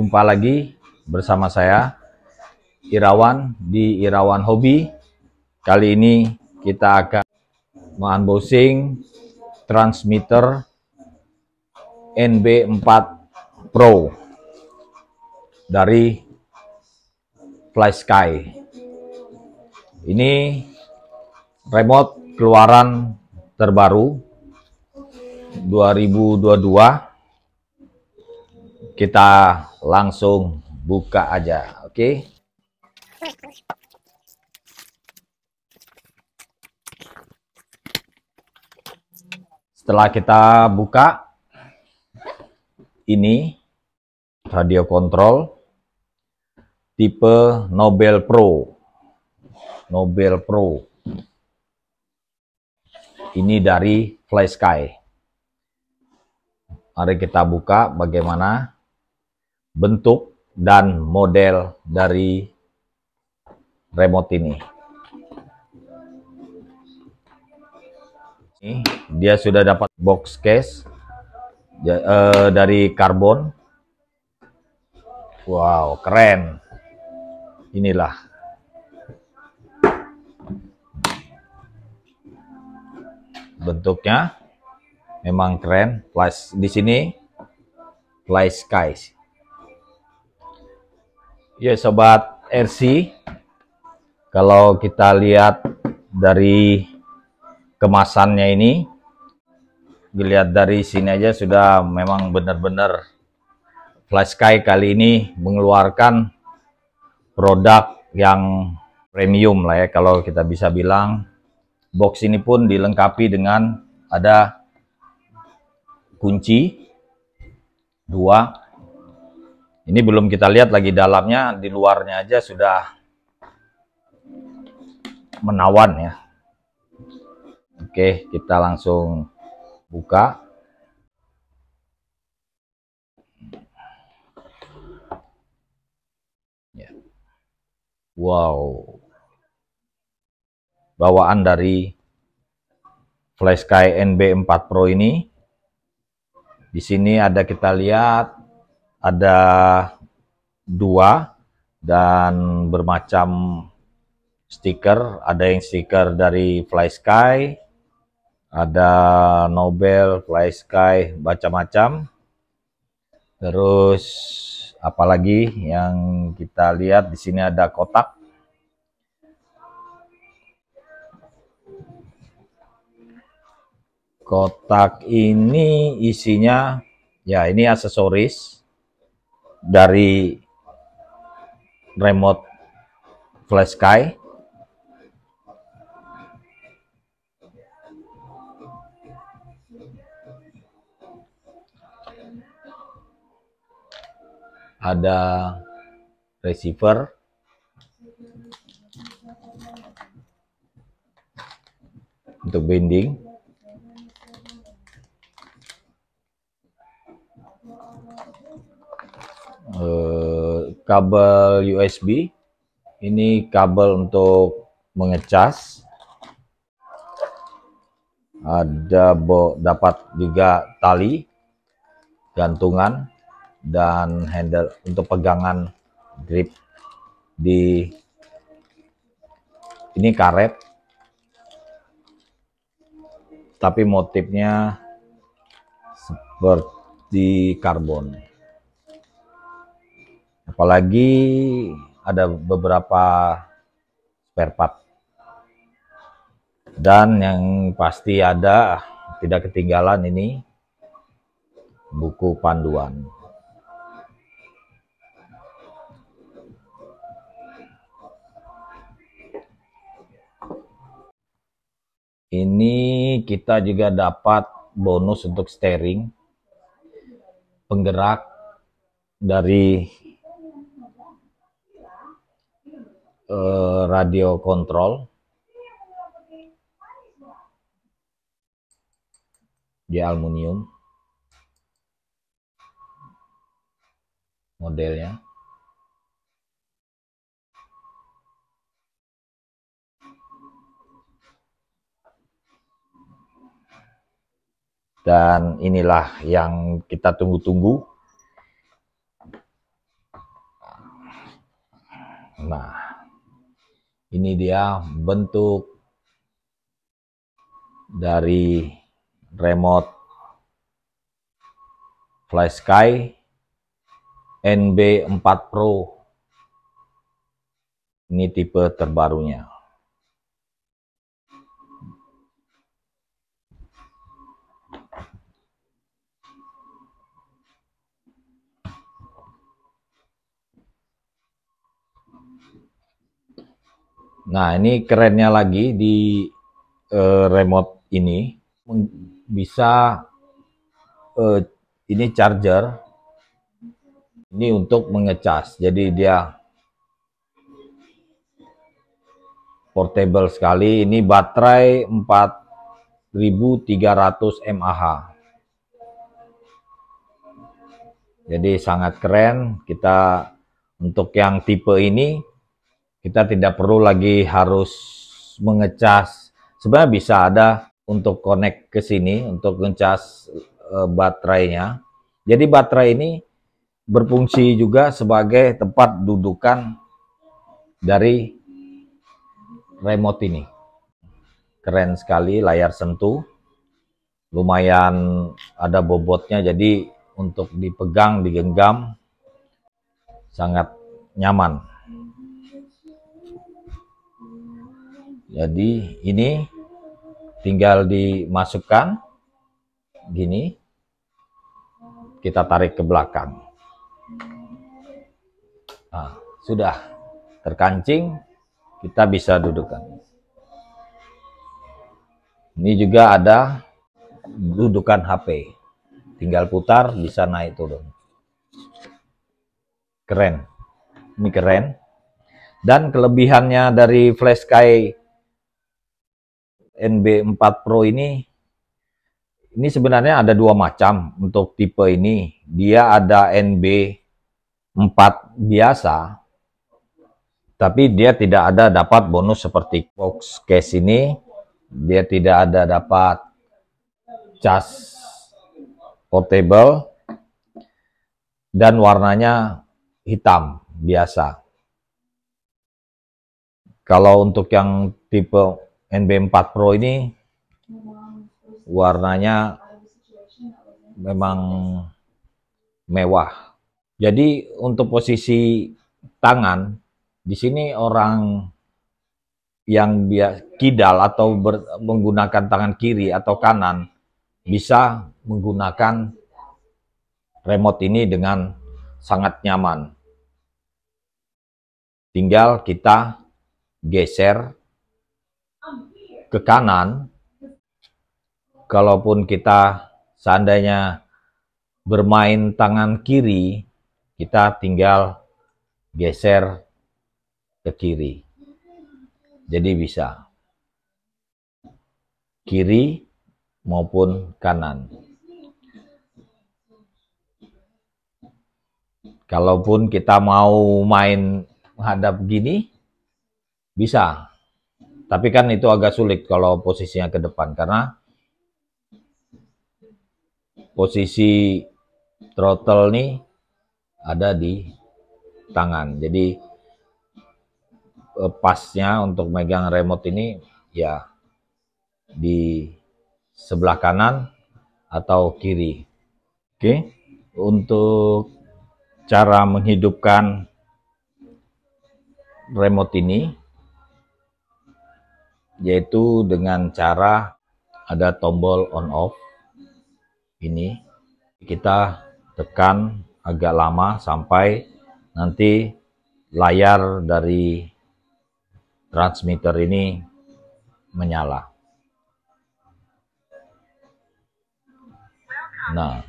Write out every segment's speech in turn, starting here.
Jumpa lagi bersama saya Irawan di Irawan Hobi. Kali ini kita akan unboxing transmitter NB4 Pro dari FlySky. Ini remote keluaran terbaru 2022. Kita langsung buka aja, oke? Setelah kita buka, ini radio kontrol tipe Nobel Pro. Ini dari FlySky. Mari kita buka bagaimana bentuk dan model dari remote ini. Dia sudah dapat box case dari karbon. Wow, keren. Inilah bentuknya, memang keren. Plus di sini FlySky. Ya sobat RC, kalau kita lihat dari kemasannya ini, dilihat dari sini aja sudah memang benar-benar FlySky kali ini mengeluarkan produk yang premium lah ya, kalau kita bisa bilang. Box ini pun dilengkapi dengan ada kunci 2. Ini belum kita lihat lagi dalamnya, di luarnya aja sudah menawan ya. Oke, kita langsung buka. Wow, bawaan dari FlySky NB4 Pro ini. Di sini ada, kita lihat ada 2 dan bermacam stiker. Ada yang stiker dari FlySky, ada Nobel, FlySky, macam-macam. Terus apalagi yang kita lihat di sini, ada kotak. Kotak ini isinya ya, ini aksesoris dari remote FlySky. Ada receiver, untuk binding. Kabel USB, ini kabel untuk mengecas. Ada dapat juga tali gantungan dan handle untuk pegangan grip. Di ini karet, tapi motifnya seperti karbon. Apalagi ada beberapa spare part. Dan yang pasti ada, tidak ketinggalan, ini buku panduan. Ini kita juga dapat bonus untuk steering, penggerak dari radio kontrol. Dia aluminium modelnya. Dan inilah yang kita tunggu-tunggu, Nah, ini dia bentuk dari remote FlySky NB4 Pro. Ini tipe terbarunya. Nah, ini kerennya lagi di remote ini bisa ini charger. Ini untuk mengecas. Jadi dia portable sekali. Ini baterai 4300 mAh. Jadi sangat keren. Kita untuk yang tipe ini kita tidak perlu lagi harus mengecas. Sebenarnya bisa ada untuk connect ke sini untuk ngecas baterainya. Jadi baterai ini berfungsi juga sebagai tempat dudukan dari remote ini. Keren sekali, layar sentuh. Lumayan ada bobotnya, jadi untuk dipegang, digenggam sangat nyaman. Jadi ini tinggal dimasukkan gini, kita tarik ke belakang. Nah, sudah terkancing, kita bisa dudukkan. Ini juga ada dudukan HP, tinggal putar bisa naik turun. Keren, ini keren. Dan kelebihannya dari FlySky NB4 Pro ini sebenarnya ada dua macam. Untuk tipe ini dia ada NB4 biasa, tapi dia tidak ada dapat bonus seperti box case ini. Dia tidak ada dapat cas portable dan warnanya hitam biasa. Kalau untuk yang tipe NB4 Pro ini warnanya memang mewah. Jadi untuk posisi tangan di sini orang yang kidal atau menggunakan tangan kiri atau kanan bisa menggunakan remote ini dengan sangat nyaman. Tinggal kita geser ke kanan. Kalaupun kita seandainya bermain tangan kiri, kita tinggal geser ke kiri. Jadi bisa kiri maupun kanan. Kalaupun kita mau main menghadap gini, bisa. Tapi kan itu agak sulit kalau posisinya ke depan, karena posisi throttle nih ada di tangan. Jadi pasnya untuk megang remote ini ya di sebelah kanan atau kiri. Oke, untuk cara menghidupkan remote ini yaitu dengan cara ada tombol on off. Ini kita tekan agak lama sampai nanti layar dari transmitter ini menyala. Nah,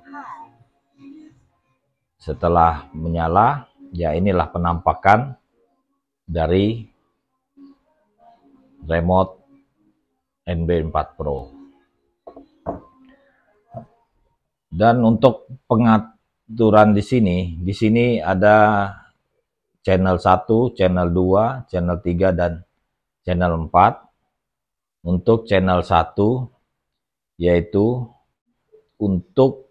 setelah menyala, ya inilah penampakan dari remote NB4 Pro. Dan untuk pengaturan di sini ada channel 1, channel 2, channel 3, dan channel 4. Untuk channel 1 yaitu untuk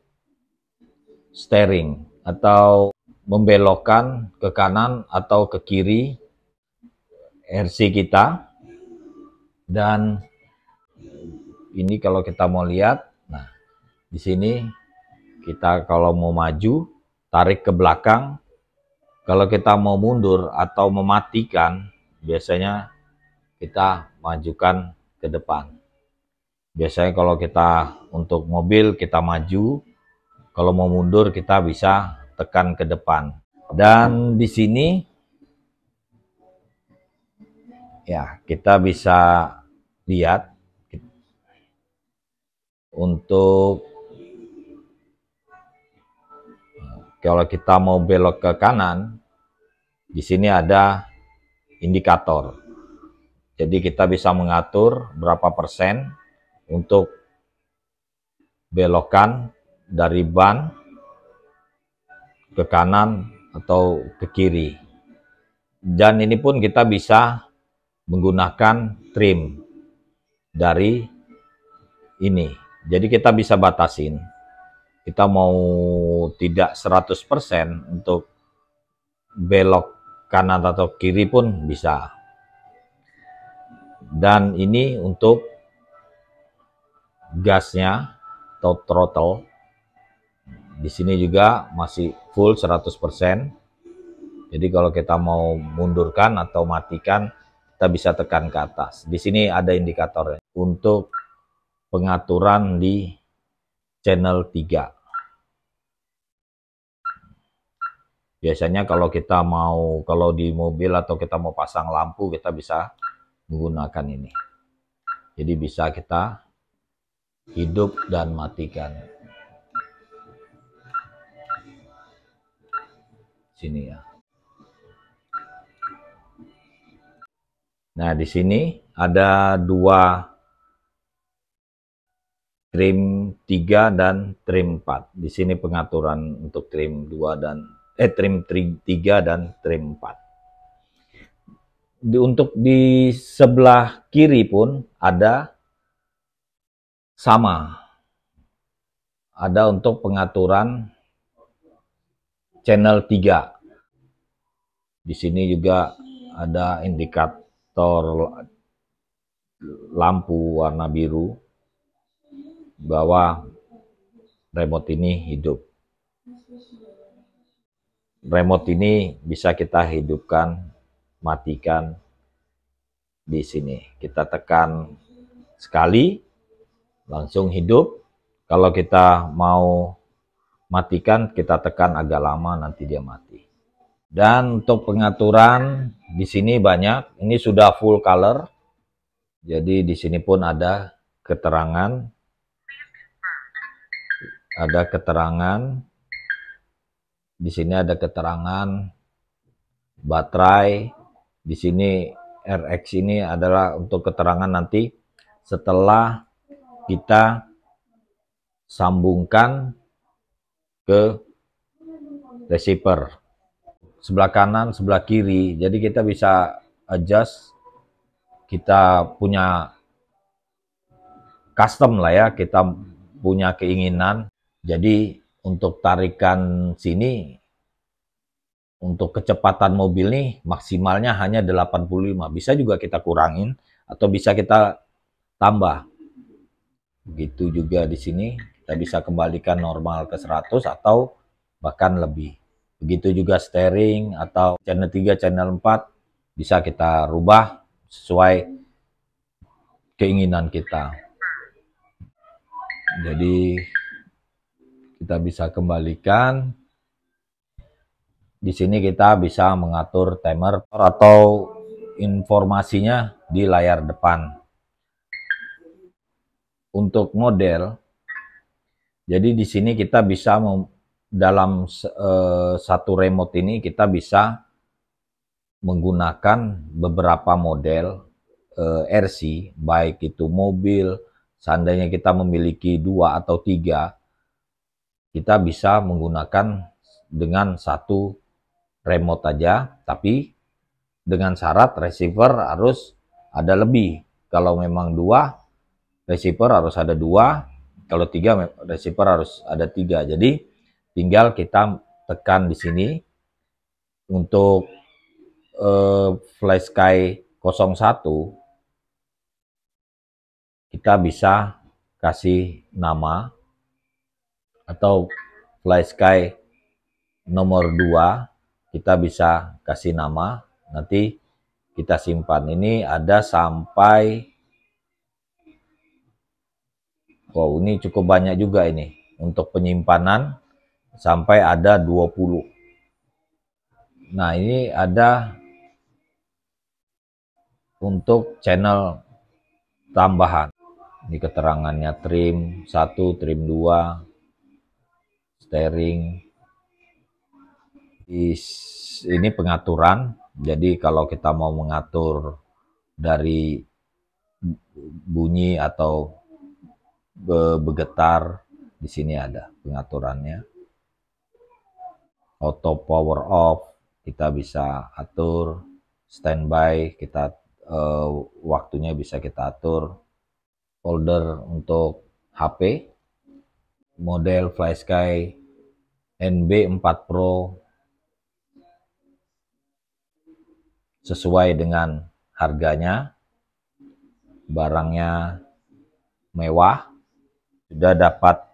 steering atau membelokkan ke kanan atau ke kiri RC kita. Dan ini kalau kita mau lihat, nah di sini kita kalau mau maju tarik ke belakang, kalau kita mau mundur atau mematikan biasanya kita majukan ke depan. Biasanya kalau kita untuk mobil kita maju, kalau mau mundur kita bisa tekan ke depan. Dan di sini ya kita bisa lihat untuk kalau kita mau belok ke kanan, di sini ada indikator. Jadi kita bisa mengatur berapa persen untuk belokan dari ban ke kanan atau ke kiri. Dan ini pun kita bisa menggunakan trim dari ini. Jadi kita bisa batasin. Kita mau tidak 100% untuk belok kanan atau kiri pun bisa. Dan ini untuk gasnya atau throttle. Di sini juga masih full 100%. Jadi kalau kita mau mundurkan atau matikan, kita bisa tekan ke atas. Di sini ada indikatornya untuk pengaturan di channel 3. Biasanya kalau kita mau, kalau di mobil atau kita mau pasang lampu, kita bisa menggunakan ini. Jadi bisa kita hidup dan matikan. Sini ya. Nah, di sini ada dua trim 3 dan trim 4. Di sini pengaturan untuk trim 2 dan trim 3 dan trim 4. Untuk di sebelah kiri pun ada sama. Ada untuk pengaturan channel 3. Di sini juga ada indikator lampu warna biru bahwa remote ini hidup. Remote ini bisa kita hidupkan, matikan di sini. Kita tekan sekali, langsung hidup. Kalau kita mau matikan, kita tekan agak lama, nanti dia mati. Dan untuk pengaturan di sini banyak. Ini sudah full color. Jadi di sini pun ada keterangan. Ada keterangan. Di sini ada keterangan baterai. Di sini RX ini adalah untuk keterangan nanti setelah kita sambungkan ke receiver. Sebelah kanan, sebelah kiri. Jadi kita bisa adjust. Kita punya custom lah ya. Kita punya keinginan. Jadi untuk tarikan sini, untuk kecepatan mobil nih maksimalnya hanya 85. Bisa juga kita kurangin atau bisa kita tambah. Begitu juga di sini, kita bisa kembalikan normal ke 100 atau bahkan lebih. Begitu juga steering atau channel 3, channel 4 bisa kita rubah sesuai keinginan kita. Jadi kita bisa kembalikan. Di sini kita bisa mengatur timer atau informasinya di layar depan. Untuk model, jadi di sini kita bisa dalam satu remote ini kita bisa menggunakan beberapa model RC, baik itu mobil. Seandainya kita memiliki 2 atau 3, kita bisa menggunakan dengan satu remote aja, tapi dengan syarat receiver harus ada lebih. Kalau memang 2, receiver harus ada 2. Kalau 3, receiver harus ada 3. Jadi tinggal kita tekan di sini untuk flash sky 01 kita bisa kasih nama, atau FlySky nomor 2 kita bisa kasih nama, nanti kita simpan. Ini ada sampai, wow, ini cukup banyak juga ini untuk penyimpanan, sampai ada 20. Nah, ini ada untuk channel tambahan. Ini keterangannya trim 1, trim 2, steering. Ini pengaturan. Jadi kalau kita mau mengatur dari bunyi atau bergetar, di sini ada pengaturannya. Auto power off kita bisa atur, standby kita waktunya bisa kita atur. Folder untuk HP, model FlySky NB4 Pro sesuai dengan harganya, barangnya mewah, sudah dapat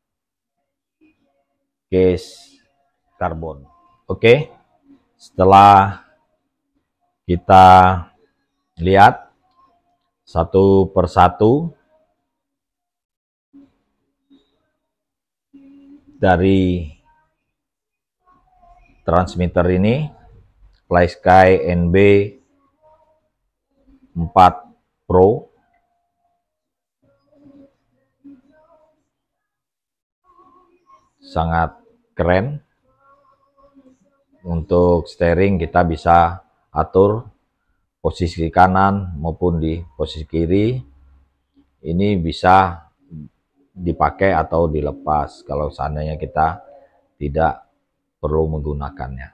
case karbon. Oke, setelah kita lihat satu persatu dari transmitter ini, FlySky NB4 Pro sangat keren. Untuk steering kita bisa atur posisi kanan maupun di posisi kiri. Ini bisa dipakai atau dilepas kalau seandainya kita tidak perlu menggunakannya.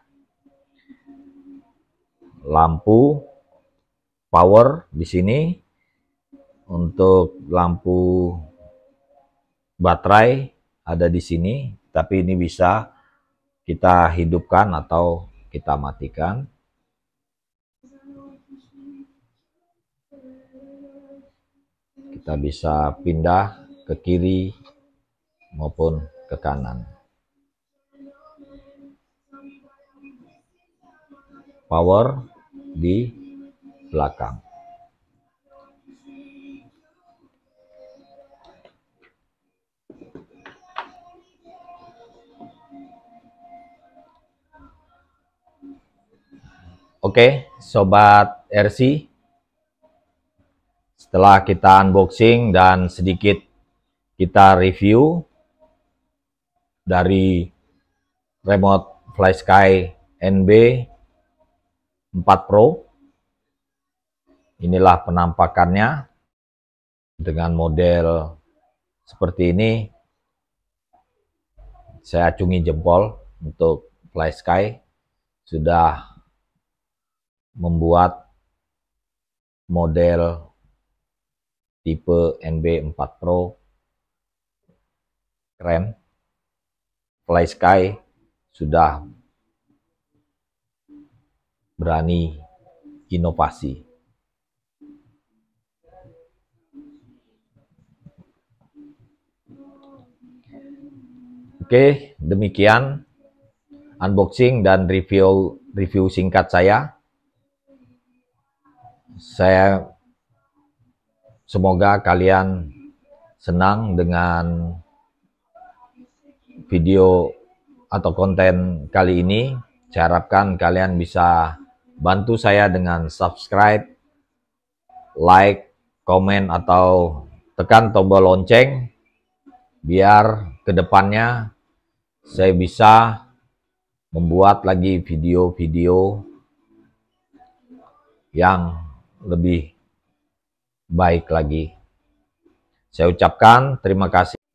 Lampu power di sini, untuk lampu baterai ada di sini, tapi ini bisa kita hidupkan atau kita matikan. Kita bisa pindah ke kiri maupun ke kanan. Power di belakang. Oke, Sobat RC, setelah kita unboxing dan sedikit kita review dari remote FlySky NB4 Pro, inilah penampakannya dengan model seperti ini. Saya acungi jempol untuk FlySky sudah membuat model tipe NB4 Pro keren. FlySky sudah berani inovasi. Oke, demikian unboxing dan review singkat saya. Semoga kalian senang dengan video atau konten kali ini. Saya harapkan kalian bisa bantu saya dengan subscribe, like, komen, atau tekan tombol lonceng biar kedepannya saya bisa membuat lagi video-video yang lebih baik lagi. Saya ucapkan terima kasih.